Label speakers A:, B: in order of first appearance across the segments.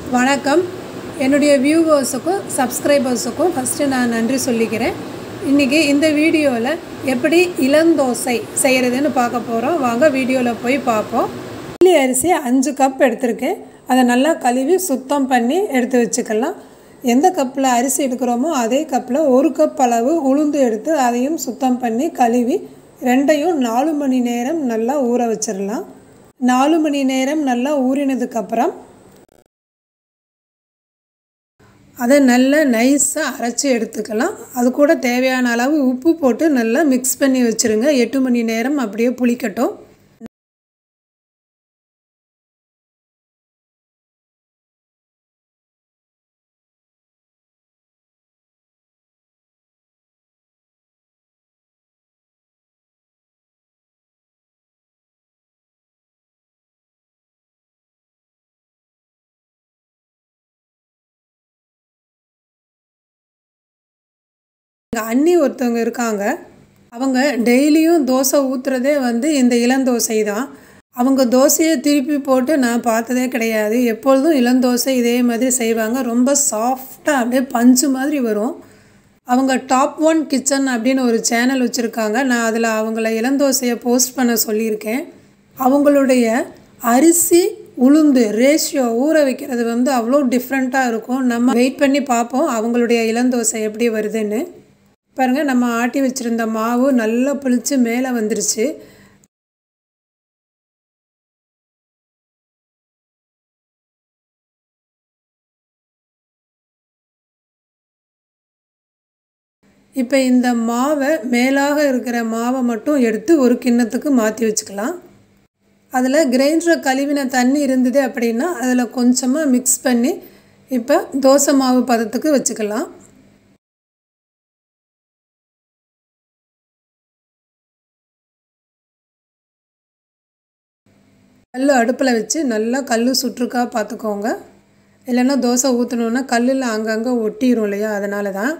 A: வணக்கம். என்னுடைய வியூவர்ஸுக்கும் சப்ஸ்கிரைபர்ஸுக்கும் ஃபஸ்ட்டு நான் நன்றி சொல்லிக்கிறேன். இன்றைக்கி இந்த வீடியோவில் எப்படி இளந்தோசை செய்கிறதுன்னு பார்க்க போகிறோம். வாங்க வீடியோவில் போய் பார்ப்போம். இட்லி அரிசி 5 கப் எடுத்திருக்கேன். அதை நல்லா கழுவி சுத்தம் பண்ணி எடுத்து வச்சுக்கலாம். எந்த கப்பில் அரிசி எடுக்கிறோமோ அதே கப்பில் 1 கப் அளவு உளுந்து எடுத்து அதையும் சுத்தம் பண்ணி கழுவி ரெண்டையும் 4 மணி நேரம் நல்லா ஊற வச்சிடலாம். 4 மணி நேரம் நல்லா ஊறினதுக்கப்புறம் அதை நல்லா நைஸாக அரைச்சி எடுத்துக்கலாம். அது கூட தேவையான அளவு உப்பு போட்டு நல்லா மிக்ஸ் பண்ணி வச்சுருங்க. 8 மணி நேரம் அப்படியே புளிக்கட்டும். எங்கள் அண்ணி ஒருத்தவங்க இருக்காங்க. அவங்க டெய்லியும் தோசை ஊற்றுறதே இந்த இளந்தோசை தான். அவங்க தோசையை திருப்பி போட்டு நான் பார்த்ததே கிடையாது. எப்பொழுதும் இளந்தோசை இதே மாதிரி செய்வாங்க. ரொம்ப சாஃப்டாக அப்படியே பஞ்சு மாதிரி வரும். அவங்க டாப் 1 கிச்சன் அப்படின்னு ஒரு சேனல் வச்சுருக்காங்க. நான் அதில் அவங்கள இளந்தோசையை போஸ்ட் பண்ண சொல்லியிருக்கேன். அவங்களுடைய அரிசி உளுந்து ரேஷியோ ஊற வைக்கிறது அவ்வளோ டிஃப்ரெண்ட்டாக இருக்கும். நம்ம வெயிட் பண்ணி பார்ப்போம் அவங்களுடைய இளந்தோசை எப்படி வருதுன்னு. பாருங்கள், நம்ம ஆட்டி வச்சுருந்த மாவு நல்லா புளிச்சு மேலே வந்துருச்சு. இப்போ இந்த மாவை மேலாக இருக்கிற மாவை மட்டும் எடுத்து ஒரு கிண்ணத்துக்கு மாற்றி வச்சுக்கலாம். அதில் கிரைண்டரை கழுவின தண்ணி இருந்தது அப்படின்னா அதில் கொஞ்சமாக மிக்ஸ் பண்ணி இப்போ தோசை மாவு பதத்துக்கு வச்சுக்கலாம். கல் அடுப்பில் வச்சு நல்லா கல் சுற்றுக்கா பார்த்துக்கோங்க. இல்லைன்னா தோசை ஊற்றணுன்னா கல்லில் அங்கங்கே ஒட்டிடும் இல்லையா, அதனால தான்.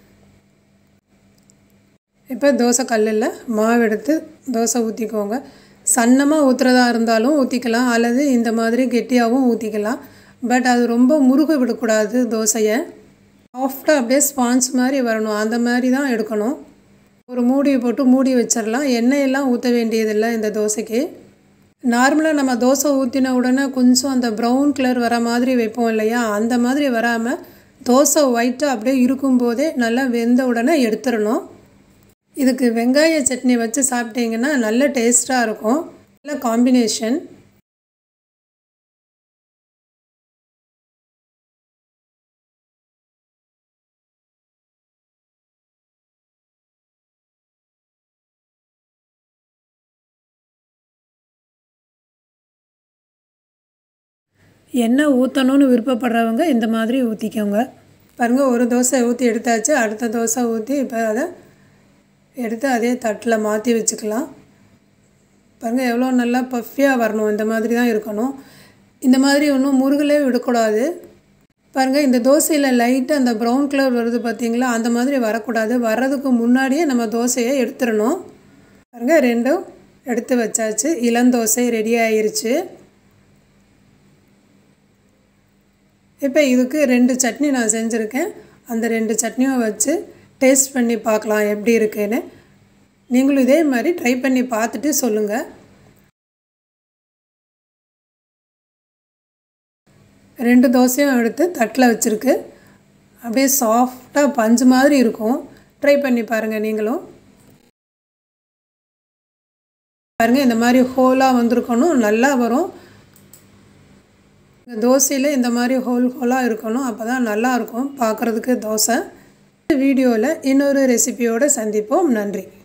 A: இப்போ தோசை கல்லில் மாவு எடுத்து தோசை ஊற்றிக்கோங்க. சன்னமாக ஊற்றுறதா இருந்தாலும் ஊற்றிக்கலாம், அல்லது இந்த மாதிரி கெட்டியாகவும் ஊற்றிக்கலாம். பட் அது ரொம்ப முருக விடக்கூடாது. தோசையை சாஃப்டாக அப்படியே ஸ்பான்ஸ் மாதிரி வரணும், அந்த மாதிரி தான் எடுக்கணும். ஒரு மூடியை போட்டு மூடி வச்சிடலாம். எண்ணெயெல்லாம் ஊற்ற வேண்டியதில்லை இந்த தோசைக்கு. நார்மலாக நம்ம தோசை ஊற்றின உடனே கொஞ்சம் அந்த ப்ரௌன் கலர் வர மாதிரி வைப்போம் இல்லையா, அந்த மாதிரி வராமல் தோசை ஒயிட்டாக அப்படியே இருக்கும்போதே நல்லா வெந்த உடனே எடுத்துடணும். இதுக்கு வெங்காய சட்னி வச்சு சாப்பிட்டீங்கன்னா நல்ல டேஸ்ட்டாக இருக்கும். நல்ல காம்பினேஷன். எண்ணெய் ஊற்றணும்னு விருப்பப்படுறவங்க இந்த மாதிரி ஊற்றிக்கோங்க. பாருங்கள், ஒரு தோசை ஊற்றி எடுத்தாச்சு. அடுத்த தோசை ஊற்றி இப்போ அதை எடுத்து அதே தட்டில் மாற்றி வச்சுக்கலாம். பாருங்கள், எவ்வளோ நல்லா பஃபியாக வரணும். இந்த மாதிரி தான் இருக்கணும். இந்த மாதிரி ஒன்றும் முருகலே விடக்கூடாது. பாருங்கள், இந்த தோசையில் லைட்டாக அந்த ப்ரௌன் கலர் வருது பார்த்திங்களா, அந்த மாதிரி வரக்கூடாது. வர்றதுக்கு முன்னாடியே நம்ம தோசையை எடுத்துடணும். பாருங்கள், ரெண்டும் எடுத்து வச்சாச்சு. இளந்தோசை ரெடி ஆயிருச்சு. இப்போ இதுக்கு 2 சட்னி நான் செஞ்சுருக்கேன். அந்த 2 சட்னியும் வச்சு டேஸ்ட் பண்ணி பார்க்கலாம் எப்படி இருக்குன்னு. நீங்களும் இதே மாதிரி ட்ரை பண்ணி பார்த்துட்டு சொல்லுங்கள். 2 தோசையும் எடுத்து தட்டில் வச்சுருக்கு. அப்படியே சாஃப்டாக பஞ்சு மாதிரி இருக்கும். ட்ரை பண்ணி பாருங்கள் நீங்களும். பாருங்கள், இந்த மாதிரி ஹோலாக வந்திருக்கணும், நல்லா வரும். தோசையில் இந்த மாதிரி ஹோலாக இருக்கணும், அப்போ தான் நல்லாயிருக்கும் பார்க்குறதுக்கு தோசை. வீடியோவில் இன்னொரு ரெசிபியோடு சந்திப்போம். நன்றி.